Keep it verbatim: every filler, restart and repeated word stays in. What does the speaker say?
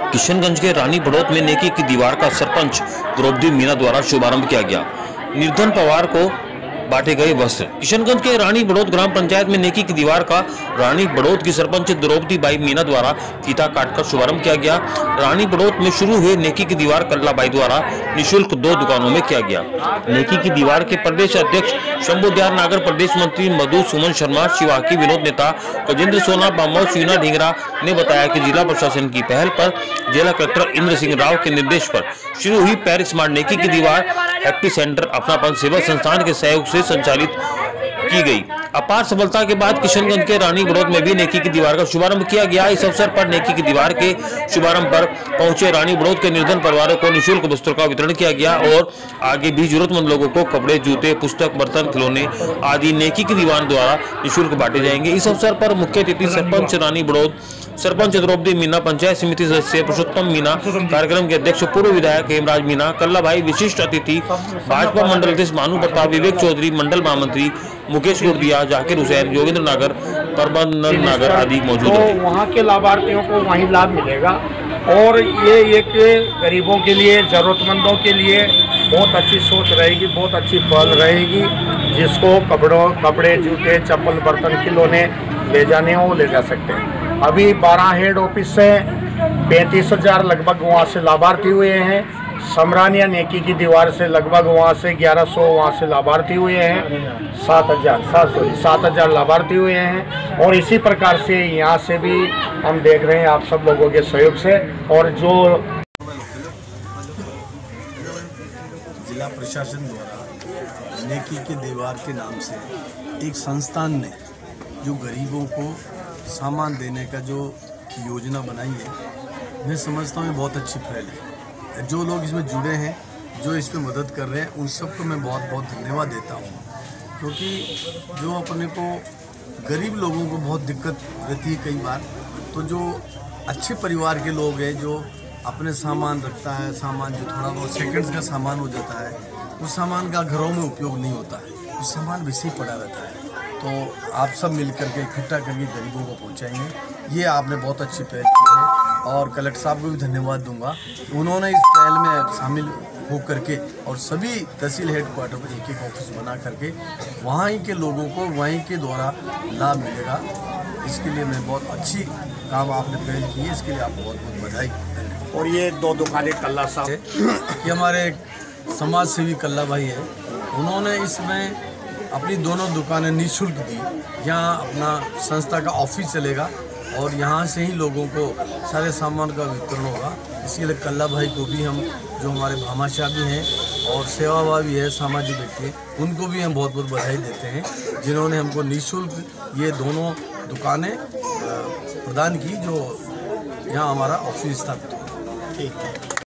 किशनगंज के रानी बड़ौत में नेकी की दीवार का सरपंच द्रौपदी मीना द्वारा शुभारंभ किया गया। निर्धन परिवार को बांटे गए वस्त्र। किशनगंज के रानी बड़ौत ग्राम पंचायत में नेकी की दीवार का रानी बड़ौत की सरपंच द्रौपदी बाई मीना द्वारा फीता काटकर शुभारंभ किया गया। रानी बड़ौत में शुरू हुए नेकी की दीवार कल्ला बाई द्वारा निःशुल्क दो दुकानों में किया गया। नेकी की दीवार के प्रदेश अध्यक्ष शंभू दयाल नागर, प्रदेश मंत्री मधु सुमन शर्मा, शिवाकी विनोद नेता गजेंद्र सोना, बामो सीना ढींगरा ने बताया कि जिला प्रशासन की पहल पर जिला कलेक्टर इंद्र सिंह राव के निर्देश पर शुरू हुई पैर स्मार्ट नेकी की दीवार हैप्पी सेंटर अपनापन सेवा संस्थान के सहयोग से संचालित की गई। अपार सफलता के बाद किशनगंज के रानी बड़ौत में भी नेकी की दीवार का शुभारंभ किया गया। इस अवसर पर नेकी की दीवार के शुभारंभ पर पहुंचे रानी बड़ौत के निर्धन परिवारों को निःशुल्क वस्त्रों का वितरण किया गया और आगे भी जरूरतमंद लोगों को कपड़े, जूते, पुस्तक, बर्तन, खिलौने आदि नेकी की दीवार द्वारा निःशुल्क बांटे जाएंगे। इस अवसर पर मुख्य अतिथि सरपंच रानी बड़ौत, सरपंच द्रौपदी मीना, पंचायत समिति सदस्य पुरुषोत्तम मीना, कार्यक्रम के अध्यक्ष पूर्व विधायक हेमराज मीना, कल्ला भाई, विशिष्ट अतिथि भाजपा मंडल अध्यक्ष मानू प्रताप, विवेक चौधरी, मंडल महामंत्री मुकेश गुर्दिया, जाकिर हुसैन, योगेंद्र नागर, प्रबंधन नागर आदि मौजूद हैं। तो वहाँ के लाभार्थियों को वहीं लाभ मिलेगा और ये एक गरीबों के लिए, जरूरतमंदों के लिए बहुत अच्छी सोच रहेगी, बहुत अच्छी पहल रहेगी। जिसको कपड़ों कपड़े जूते, चप्पल, बर्तन, खिलौने ले जाने हो ले जा सकते हैं। अभी बारह हेड ऑफिस से पैंतीस हजार लगभग वहाँ से लाभार्थी हुए हैं। समरानिया नेकी की दीवार से लगभग वहाँ से ग्यारह सौ वहाँ से लाभार्थी हुए हैं। सात हजार सात सौ सात हजार लाभार्थी हुए हैं और इसी प्रकार से यहाँ से भी हम देख रहे हैं आप सब लोगों के सहयोग से। और जो जिला प्रशासन द्वारा नेकी की दीवार के नाम से एक संस्थान ने जो गरीबों को सामान देने का जो योजना बनाई है, मैं समझता हूँ बहुत अच्छी पहल है। जो लोग इसमें जुड़े हैं, जो इस पर मदद कर रहे हैं, उन सबको मैं बहुत बहुत धन्यवाद देता हूँ, क्योंकि जो अपने को गरीब लोगों को बहुत दिक्कत रहती है कई बार, तो जो अच्छे परिवार के लोग हैं, जो अपने सामान रखता है, सामान जो थोड़ा बहुत सेकंड्स का सामान हो जाता है, उस सामान का घरों में उपयोग नहीं होता है, उस सामान वैसे ही पड़ा रहता है। तो आप सब मिल करके इकट्ठा करके गरीबों को पहुंचाएंगे। ये आपने बहुत अच्छी पहल की है और कलेक्टर साहब को भी धन्यवाद दूंगा, उन्होंने इस पहल में शामिल हो करके और सभी तहसील हेडक्वार्टर पर एक एक ऑफिस बना करके वहीं के लोगों को वहीं के द्वारा लाभ मिलेगा। इसके लिए मैं बहुत अच्छी काम आपने पहल की है, इसके लिए आपको बहुत बहुत बधाई। और ये दो दुकानें कल्ला साहब कि हमारे समाज सेवी कल्ला भाई है, उन्होंने इसमें अपनी दोनों दुकानें निःशुल्क दी। यहाँ अपना संस्था का ऑफिस चलेगा और यहाँ से ही लोगों को सारे सामान का वितरण होगा। इसके लिए कल्ला भाई को भी हम, जो हमारे भामाशाह भी हैं और सेवाभाव भी है, सामाजिक व्यक्ति, उनको भी हम बहुत बहुत बधाई देते हैं, जिन्होंने हमको निःशुल्क ये दोनों दुकानें प्रदान की, जो यहाँ हमारा ऑफिस स्थापित हो। ठीक है।